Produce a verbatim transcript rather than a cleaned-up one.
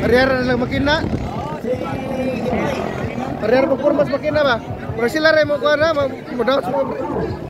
Ariar lang makina. Ariar performance makina ba? Pero sila rin mo kuha na, mo daw